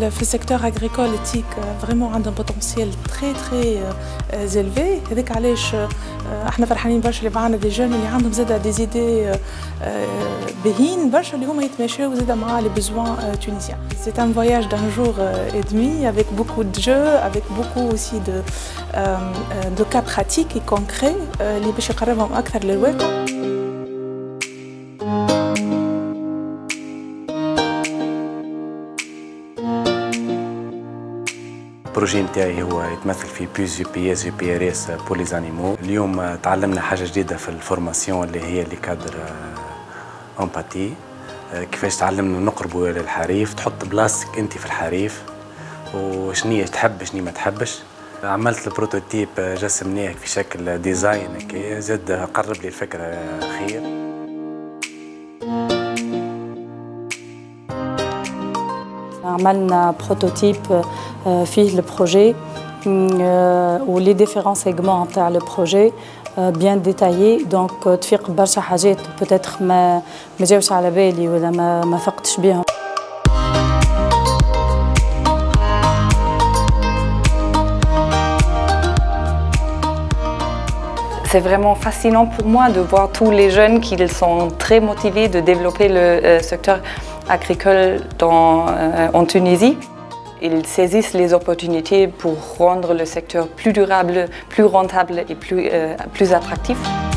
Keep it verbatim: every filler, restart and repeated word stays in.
في السيكتور agricole التيك vraiment عندهم بوتنسيال très très élevé. هذاك علاش احنا فرحانين برشا اللي معنا دي جون اللي عندهم زاده دي زيدي باهين برشا اللي هما يتماشاو زاده مع لي بيزوان تونيزيان. C'est un voyage d'un jour et demi avec beaucoup de jeux, avec beaucoup aussi de de cas pratiques et concrets اللي باش يقربهم اكثر للواقع. البروجي نتاعي هو يتمثل في بوز جي بي اس جي بي ار اس بور لي زانيمو. اليوم تعلمنا حاجه جديده في الفورماسيون اللي هي اللي كادر امباتي، كيفاش تعلمنا نقربوا للحريف، تحط بلاصتك انت في الحريف وشنية تحب شنية ما تحبش. عملت البروتوتيب جسمناه في شكل ديزاين هكا، زاد قرب لي الفكره خير. عملنا بروتوتيب فيه البروجي ولي ديفيرون سيغمون تاع لو بروجي بيان ديتايي، دونك تفيق برشا حاجات بوتيتر ما ما جاوش على بالي ولا ما ما فقتش بيهم. C'est vraiment fascinant pour moi de voir tous les jeunes qui sont très motivés de développer le secteur agricole dans, euh, en Tunisie. Ils saisissent les opportunités pour rendre le secteur plus durable, plus rentable et plus, euh, plus attractif.